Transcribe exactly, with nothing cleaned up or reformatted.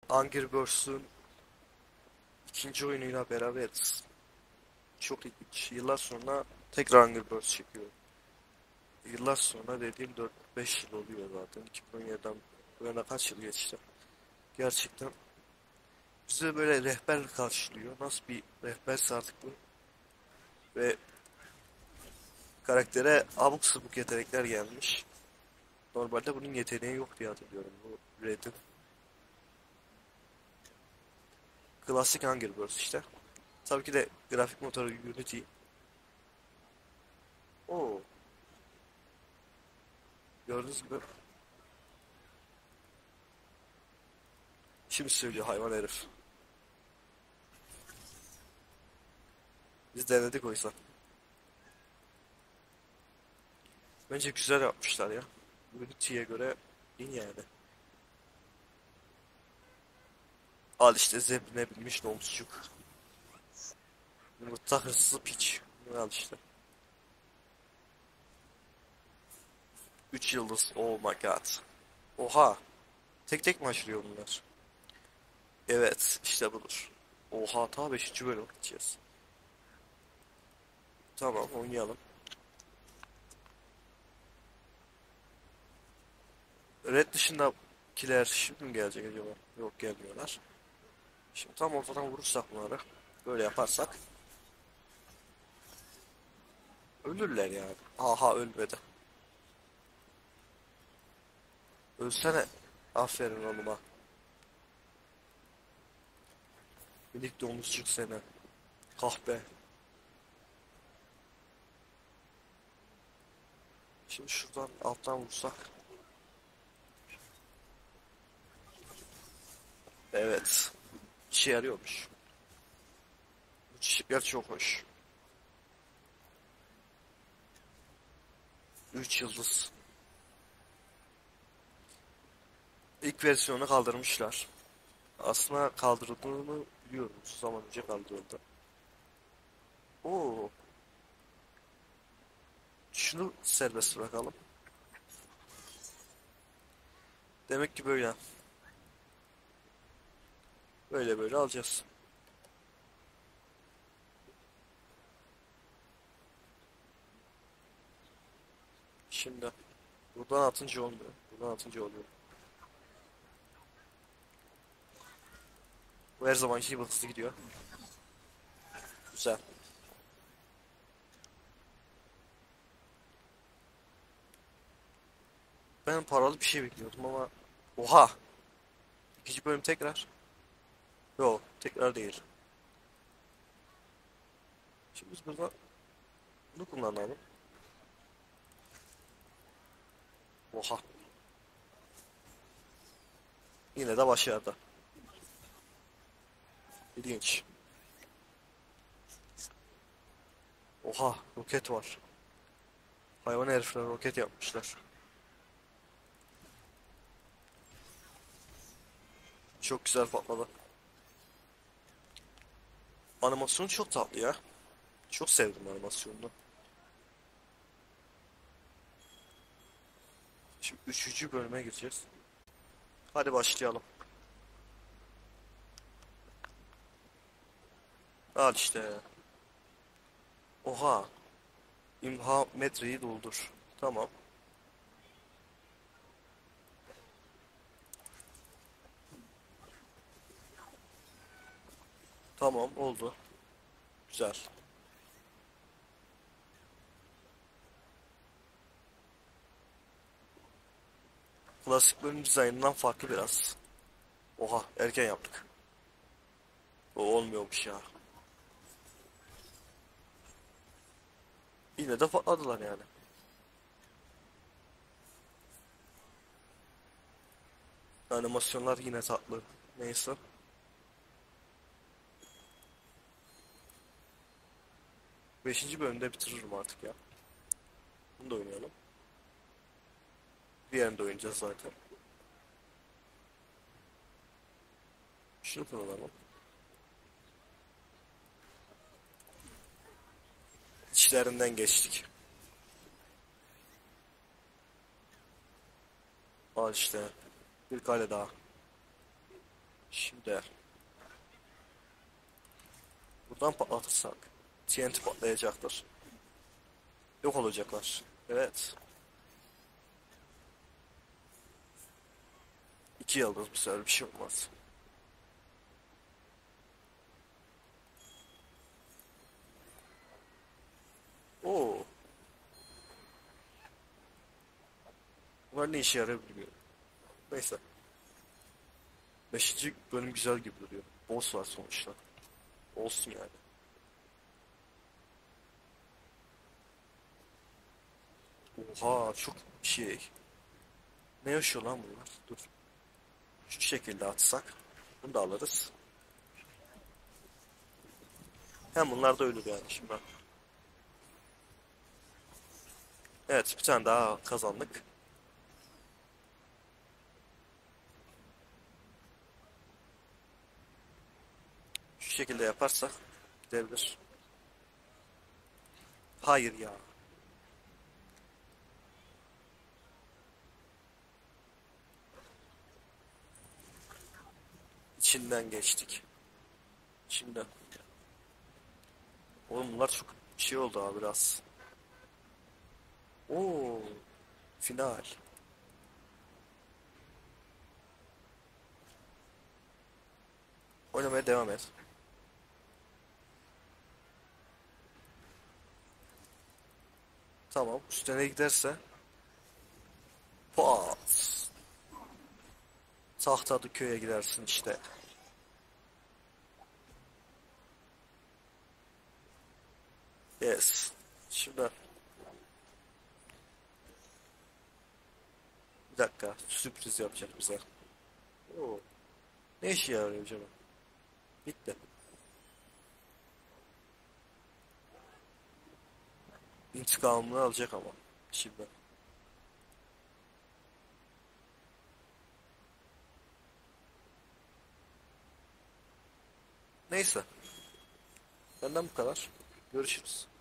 Angry Birds'ün ikinci oyunuyla beraberiz. Çok ilginç. Yıllar sonra tekrar Angry Birds çekiyorum. Yıllar sonra dediğim dört beş yıl oluyor zaten. iki bin on yediden bu yana kaç yıl geçti. Gerçekten bize böyle rehber karşılıyor. Nasıl bir rehberse artık bu. Ve karaktere abuk sabuk yetenekler gelmiş. Normalde bunun yeteneği yok diye hatırlıyorum. Bu Red'in klasik Angry Birds işte. Tabii ki de grafik motoru Unity. Oo, gördüğünüz gibi. Şimdi söylüyor hayvan herif. Biz denedik oysa. Bence güzel yapmışlar ya. Unity'ye göre iyi yani. Al işte zebne binmiş domuzcuk. Yumurta hırsızı piç. Bunu al işte. Üç yıldız. Oh my god. Oha. Tek tek mi aşırıyor bunlar? Evet işte budur. Oha ta beşinci bölüm gideceğiz. Tamam oynayalım. Red dışındakiler şimdi mi gelecek acaba? Yok gelmiyorlar. Şimdi tam ortadan vurursak bunları. Böyle yaparsak. Ölürler yani. Aha ölmedi. Ölsene. Aferin oğluma. Minik domuzcuk seni. Kahpe. Şimdi şuradan alttan vursak. Evet. İşe yarıyormuş. Bu çiçekler çok hoş. Üç yıldız. İlk versiyonu kaldırmışlar. Aslında kaldırıldığını biliyorum. Uzun zaman önce kaldırıldı. Oo. Şunu serbest bırakalım. Demek ki böyle. Böyle böyle alacağız. Şimdi. Buradan atınca olmuyor. Buradan atınca oluyor. Bu her zamanki gibi hızlı gidiyor. Güzel. Ben paralı bir şey bekliyordum ama... Oha! İkinci bölüm tekrar. Yok, tekrar değil. Şimdi biz burada bunu kullanalım. Oha! Yine de başardı. İlginç. Oha! Roket var. Hayvan herifler roket yapmışlar. Çok güzel patladı. Animasyonu çok tatlı ya. Çok sevdim animasyonunu. Şimdi üçüncü bölüme gireceğiz. Hadi başlayalım. Al işte. Oha. İmha metreyi doldur. Tamam. Tamam oldu. Güzel. Klasik bölüm dizaynından farklı biraz. Oha erken yaptık. O olmuyormuş ya. Yine de patladılar yani. Animasyonlar yine tatlı. Neyse. Beşinci bölümde bitiririm artık ya. Bunu da oynayalım. Diğerini de oynayacağız zaten. Şunu kullanalım. İçlerinden geçtik. Al işte. Bir kale daha. Şimdi buradan patlatırsak T N T patlayacaktır. Yok olacaklar. Evet. İki yıldız bu sefer bir şey olmaz. Oo. Bunlar ne işe yarar bilmiyorum. Neyse. Beşinci bölüm güzel gibi duruyor. Boss var sonuçta. Olsun yani. Oha çok şey. Ne yaşıyor lan bunlar? Dur. Şu şekilde atsak. Bunu da alırız. Hem bunlar da ölür yani şimdi. Evet bir tane daha kazandık. Şu şekilde yaparsak gidebilir. Hayır ya. İçinden geçtik. Şimdi. Oğlum bunlar çok şey oldu abi biraz. Oo. Final. Oynamaya devam et. Tamam. Üstüne giderse. Pat. Tahtalı köye gidersin işte. Yes. Şimdi bir dakika. Sürpriz yapacak bize. Oo. Ne işe yarıyor acaba? Bitti. İntikamını alacak ama. Şimdi. Neyse. Benden bu kadar. Görüşürüz.